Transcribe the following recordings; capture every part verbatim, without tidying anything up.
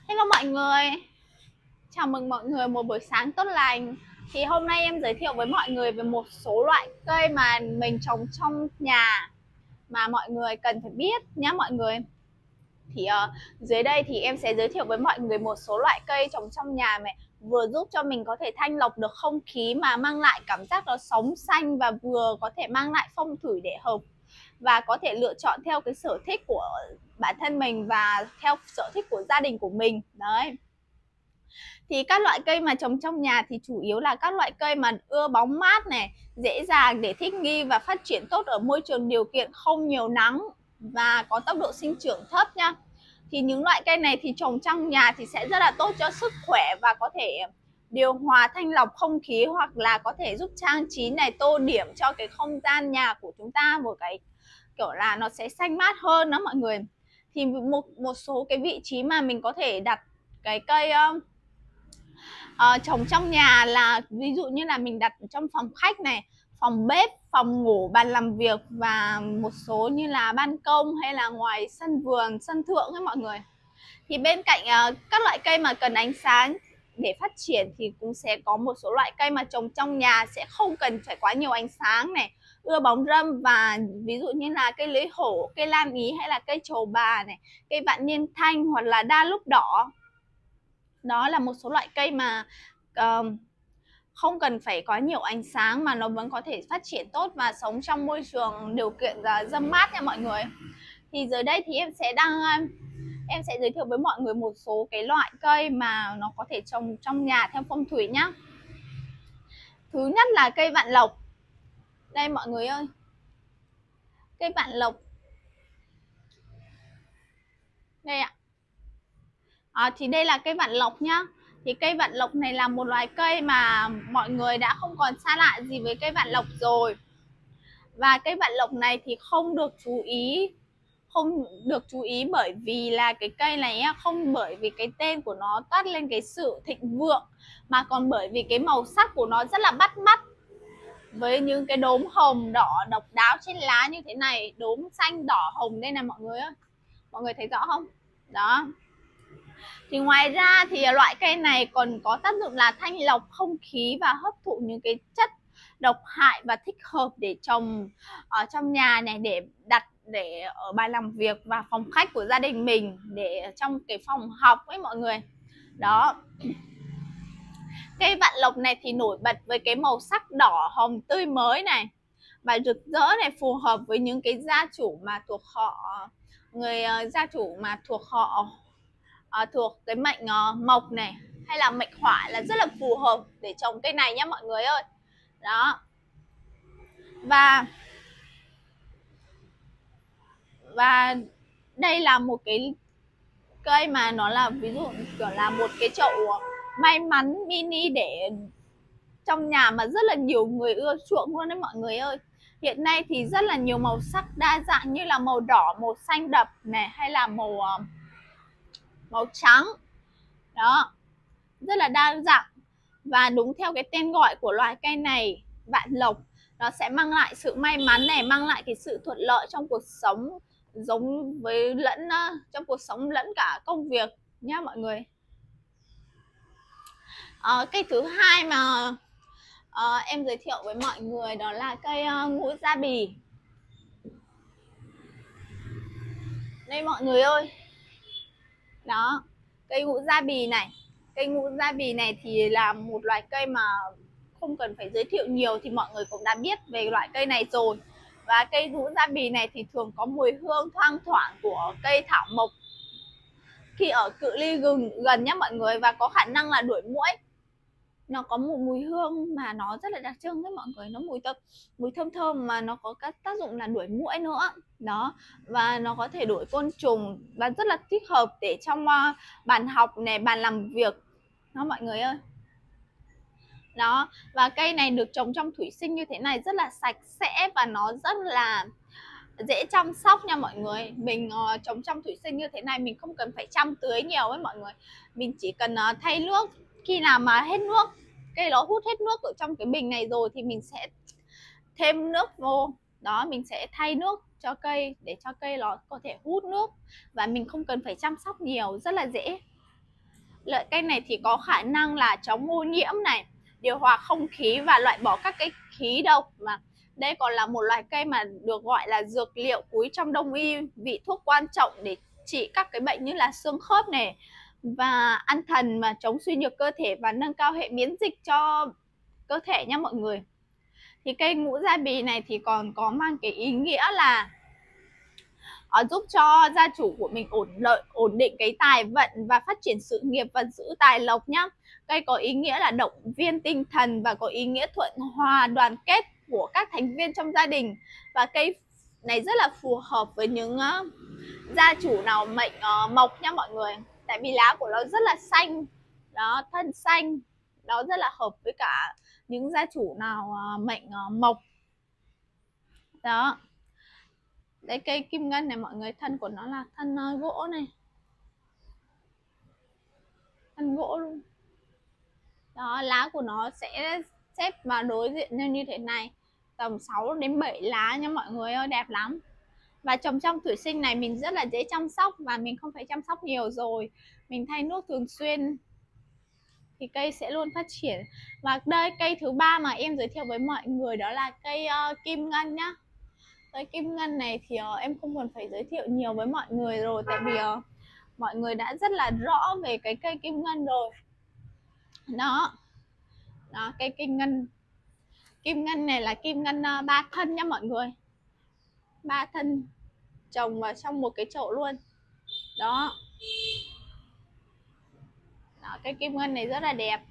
Hello mọi người, chào mừng mọi người một buổi sáng tốt lành. Thì hôm nay em giới thiệu với mọi người về một số loại cây mà mình trồng trong nhà mà mọi người cần phải biết nhé mọi người. Thì uh, dưới đây thì em sẽ giới thiệu với mọi người một số loại cây trồng trong nhà này, vừa giúp cho mình có thể thanh lọc được không khí mà mang lại cảm giác nó sống xanh, và vừa có thể mang lại phong thủy để hợp và có thể lựa chọn theo cái sở thích của bản thân mình và theo sở thích của gia đình của mình đấy. Thì các loại cây mà trồng trong nhà thì chủ yếu là các loại cây mà ưa bóng mát này, dễ dàng để thích nghi và phát triển tốt ở môi trường điều kiện không nhiều nắng và có tốc độ sinh trưởng thấp nha. Thì những loại cây này thì trồng trong nhà thì sẽ rất là tốt cho sức khỏe và có thể điều hòa thanh lọc không khí, hoặc là có thể giúp trang trí này, tô điểm cho cái không gian nhà của chúng ta một cái kiểu là nó sẽ xanh mát hơn đó mọi người. Thì một một số cái vị trí mà mình có thể đặt cái cây uh, uh, trồng trong nhà là ví dụ như là mình đặt trong phòng khách này, phòng bếp, phòng ngủ, bàn làm việc và một số như là ban công hay là ngoài sân vườn, sân thượng ấy mọi người. Thì bên cạnh uh, các loại cây mà cần ánh sáng để phát triển thì cũng sẽ có một số loại cây mà trồng trong nhà sẽ không cần phải quá nhiều ánh sáng này, ưa bóng râm, và ví dụ như là cây lưỡi hổ, cây lan ý hay là cây trầu bà này, cây vạn niên thanh hoặc là đa lúp đỏ. Đó là một số loại cây mà uh, không cần phải có nhiều ánh sáng mà nó vẫn có thể phát triển tốt và sống trong môi trường điều kiện uh, râm mát nha mọi người. Thì dưới đây thì em sẽ đăng uh, em sẽ giới thiệu với mọi người một số cái loại cây mà nó có thể trồng trong nhà theo phong thủy nhá. Thứ nhất là cây vạn lộc. Đây mọi người ơi, cây vạn lộc đây ạ. À, thì đây là cây vạn lộc nhá. Thì cây vạn lộc này là một loài cây mà mọi người đã không còn xa lạ gì với cây vạn lộc rồi. Và cây vạn lộc này thì không được chú ý không được chú ý bởi vì là cái cây này không bởi vì cái tên của nó toát lên cái sự thịnh vượng, mà còn bởi vì cái màu sắc của nó rất là bắt mắt, với những cái đốm hồng đỏ độc đáo trên lá như thế này, đốm xanh đỏ hồng đây này mọi người ơi, mọi người thấy rõ không? Đó. Thì ngoài ra thì loại cây này còn có tác dụng là thanh lọc không khí và hấp thụ những cái chất độc hại, và thích hợp để trồng ở trong nhà này, để đặt để ở bàn làm việc và phòng khách của gia đình mình, để trong cái phòng học ấy mọi người. Đó. Cây vạn lộc này thì nổi bật với cái màu sắc đỏ hồng tươi mới này và rực rỡ này, phù hợp với những cái gia chủ mà thuộc họ người uh, gia chủ mà thuộc họ uh, thuộc cái mệnh uh, mộc này hay là mệnh hỏa là rất là phù hợp để trồng cây này nhé mọi người ơi. Đó. Và và đây là một cái cây mà nó là ví dụ kiểu là một cái chậu may mắn mini để trong nhà mà rất là nhiều người ưa chuộng luôn đấy mọi người ơi. Hiện nay thì rất là nhiều màu sắc đa dạng như là màu đỏ, màu xanh đậm này, hay là màu màu trắng. Đó, rất là đa dạng. Và đúng theo cái tên gọi của loài cây này, vạn lộc, nó sẽ mang lại sự may mắn này, mang lại cái sự thuận lợi trong cuộc sống, giống với lẫn trong cuộc sống lẫn cả công việc nhá mọi người. À, cây thứ hai mà à, em giới thiệu với mọi người đó là cây uh, ngũ gia bì. Đây mọi người ơi. Đó, cây ngũ gia bì này. Cây ngũ gia bì này thì là một loài cây mà không cần phải giới thiệu nhiều thì mọi người cũng đã biết về loại cây này rồi. Và cây ngũ gia bì này thì thường có mùi hương thoang thoảng của cây thảo mộc khi ở cự ly gần gần nhé mọi người, và có khả năng là đuổi muỗi. Nó có một mùi hương mà nó rất là đặc trưng đấy mọi người, nó mùi thơm mùi thơm thơm mà nó có các tác dụng là đuổi muỗi nữa. Đó, và nó có thể đuổi côn trùng và rất là thích hợp để trong uh, bàn học này, bàn làm việc đó mọi người ơi. Đó, và cây này được trồng trong thủy sinh như thế này rất là sạch sẽ và nó rất là dễ chăm sóc nha mọi người. Mình uh, trồng trong thủy sinh như thế này mình không cần phải chăm tưới nhiều ấy mọi người, mình chỉ cần uh, thay nước khi nào mà hết nước, cây nó hút hết nước ở trong cái bình này rồi thì mình sẽ thêm nước vô. Đó, mình sẽ thay nước cho cây để cho cây nó có thể hút nước và mình không cần phải chăm sóc nhiều, rất là dễ. Loại cây này thì có khả năng là chống ô nhiễm này, điều hòa không khí và loại bỏ các cái khí độc. Mà đây còn là một loại cây mà được gọi là dược liệu quý trong đông y, vị thuốc quan trọng để trị các cái bệnh như là xương khớp này và an thần, mà chống suy nhược cơ thể và nâng cao hệ miễn dịch cho cơ thể nha mọi người. Thì cây ngũ gia bì này thì còn có mang cái ý nghĩa là uh, giúp cho gia chủ của mình ổn lợi, ổn định cái tài vận và phát triển sự nghiệp và giữ tài lộc nhá. Cây có ý nghĩa là động viên tinh thần và có ý nghĩa thuận hòa đoàn kết của các thành viên trong gia đình. Và cây này rất là phù hợp với những uh, gia chủ nào mệnh uh, mộc nha mọi người. Tại vì lá của nó rất là xanh, đó, thân xanh, nó rất là hợp với cả những gia chủ nào uh, mệnh uh, mộc. Đó. Đây cây kim ngân này mọi người, thân của nó là thân uh, gỗ này, thân gỗ luôn. Đó, lá của nó sẽ xếp vào đối diện như như thế này, tầm sáu đến bảy lá nha mọi người ơi, đẹp lắm. Và trồng trong thủy sinh này mình rất là dễ chăm sóc và mình không phải chăm sóc nhiều rồi, mình thay nước thường xuyên thì cây sẽ luôn phát triển. Và đây cây thứ ba mà em giới thiệu với mọi người đó là cây uh, kim ngân nhá. Cây kim ngân này thì uh, em không cần phải giới thiệu nhiều với mọi người rồi, tại vì uh, mọi người đã rất là rõ về cái cây kim ngân rồi. Đó, đó cây kim ngân, kim ngân này là kim ngân uh, ba thân nha mọi người, ba thân trồng vào trong một cái chậu luôn. Đó, đó cây kim ngân này rất là đẹp.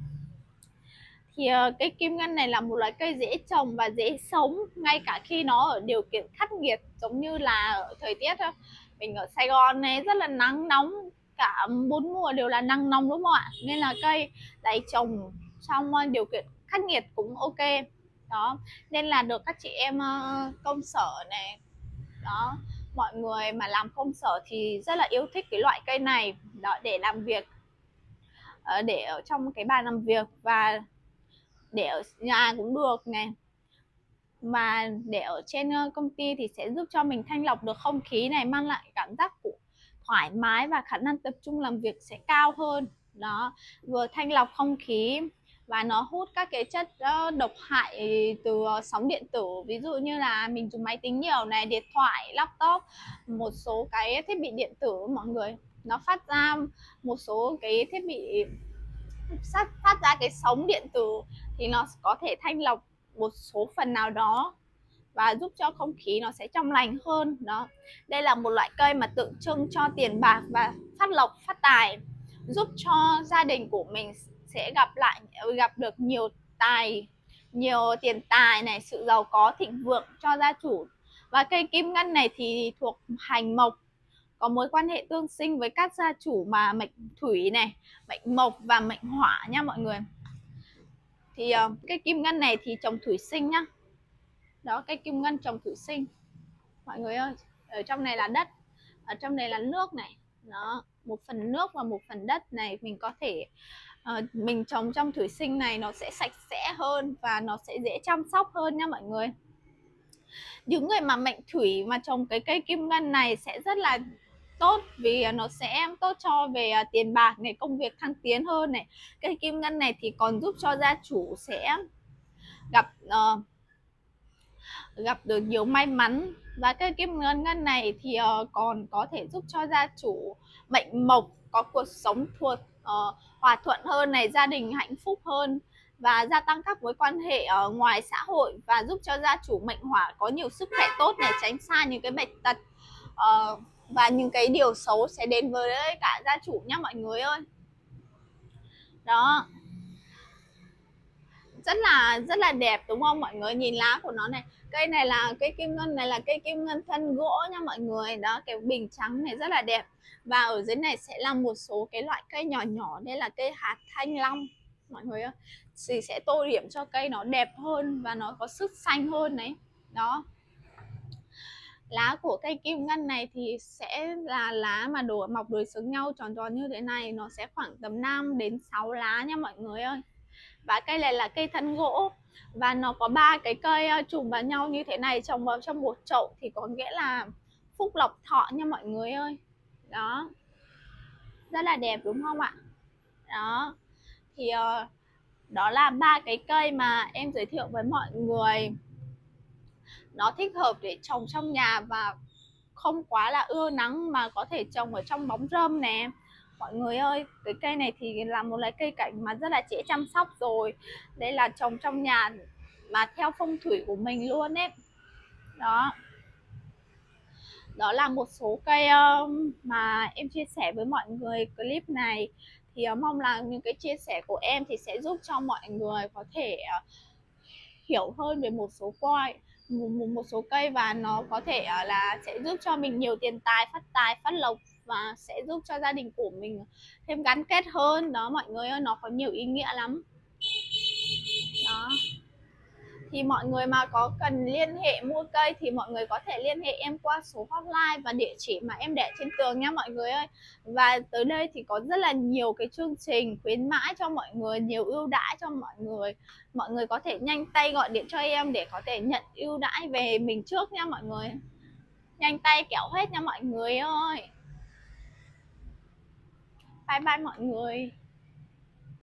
Thì uh, cây kim ngân này là một loại cây dễ trồng và dễ sống ngay cả khi nó ở điều kiện khắc nghiệt, giống như là ở thời tiết đó. Mình ở Sài Gòn này rất là nắng nóng, cả bốn mùa đều là nắng nóng đúng không ạ? Nên là cây này trồng trong uh, điều kiện khắc nghiệt cũng ok. Đó, nên là được các chị em uh, công sở này, đó, mọi người mà làm công sở thì rất là yêu thích cái loại cây này đó, để làm việc, uh, để ở trong cái bàn làm việc và để ở nhà cũng được này, mà để ở trên công ty thì sẽ giúp cho mình thanh lọc được không khí này, mang lại cảm giác của thoải mái và khả năng tập trung làm việc sẽ cao hơn. Đó, vừa thanh lọc không khí và nó hút các cái chất độc hại từ sóng điện tử, ví dụ như là mình dùng máy tính nhiều này, điện thoại, laptop, một số cái thiết bị điện tử mọi người, nó phát ra một số cái thiết bị phát, phát ra cái sóng điện tử thì nó có thể thanh lọc một số phần nào đó và giúp cho không khí nó sẽ trong lành hơn. Đó, đây là một loại cây mà tượng trưng cho tiền bạc và phát lộc phát tài, giúp cho gia đình của mình sẽ gặp lại gặp được nhiều tài, nhiều tiền tài này, sự giàu có thịnh vượng cho gia chủ. Và cây kim ngân này thì thuộc hành mộc, có mối quan hệ tương sinh với các gia chủ mà mệnh thủy này, mệnh mộc và mệnh hỏa nha mọi người. Thì uh, cây kim ngân này thì trồng thủy sinh nhá. Đó, cây kim ngân trồng thủy sinh mọi người ơi. Ở trong này là đất, ở trong này là nước này. Đó, một phần nước và một phần đất này mình có thể uh, mình trồng trong thủy sinh này nó sẽ sạch sẽ hơn và nó sẽ dễ chăm sóc hơn nha mọi người. Những người mà mệnh thủy mà trồng cái cây kim ngân này sẽ rất là tốt, vì nó sẽ tốt cho về tiền bạc này, công việc thăng tiến hơn này. Cây kim ngân này thì còn giúp cho gia chủ sẽ gặp uh, gặp được nhiều may mắn. Và cây kim ngân ngân này thì uh, còn có thể giúp cho gia chủ mệnh mộc có cuộc sống thuộc uh, hòa thuận hơn này, gia đình hạnh phúc hơn và gia tăng các mối quan hệ ở ngoài xã hội, và giúp cho gia chủ mệnh hỏa có nhiều sức khỏe tốt này, tránh xa những cái bệnh tật uh, và những cái điều xấu sẽ đến với cả gia chủ nhá mọi người ơi. Đó, rất là rất là đẹp đúng không mọi người, nhìn lá của nó này. Cây này là cây kim ngân này là cây kim ngân thân gỗ nha mọi người. Đó, cái bình trắng này rất là đẹp. Và ở dưới này sẽ là một số cái loại cây nhỏ nhỏ, đây là cây hạt thanh long mọi người ơi, thì sẽ tô điểm cho cây nó đẹp hơn và nó có sức xanh hơn đấy. Đó, lá của cây kim ngân này thì sẽ là lá mà đổ mọc đối xứng nhau tròn tròn như thế này, nó sẽ khoảng tầm năm đến sáu lá nha mọi người ơi. Và cây này là cây thân gỗ và nó có ba cái cây chùm vào nhau như thế này, trồng vào trong một chậu thì có nghĩa là phúc lộc thọ nha mọi người ơi. Đó, rất là đẹp đúng không ạ? Đó thì uh, đó là ba cái cây mà em giới thiệu với mọi người. Nó thích hợp để trồng trong nhà và không quá là ưa nắng, mà có thể trồng ở trong bóng râm nè. Mọi người ơi, cái cây này thì là một loại cây cảnh mà rất là dễ chăm sóc rồi. Đây là trồng trong nhà mà theo phong thủy của mình luôn ấy. Đó. Đó là một số cây mà em chia sẻ với mọi người clip này. Thì mong là những cái chia sẻ của em thì sẽ giúp cho mọi người có thể hiểu hơn về một số coi một, một số cây, và nó có thể là sẽ giúp cho mình nhiều tiền tài, phát tài, phát lộc, và sẽ giúp cho gia đình của mình thêm gắn kết hơn. Đó mọi người ơi, nó có nhiều ý nghĩa lắm. Đó thì mọi người mà có cần liên hệ mua cây thì mọi người có thể liên hệ em qua số hotline và địa chỉ mà em để trên tường nha mọi người ơi. Và tới đây thì có rất là nhiều cái chương trình khuyến mãi cho mọi người, nhiều ưu đãi cho mọi người. Mọi người có thể nhanh tay gọi điện cho em để có thể nhận ưu đãi về mình trước nha mọi người. Nhanh tay kéo hết nha mọi người ơi. Bye bye mọi người.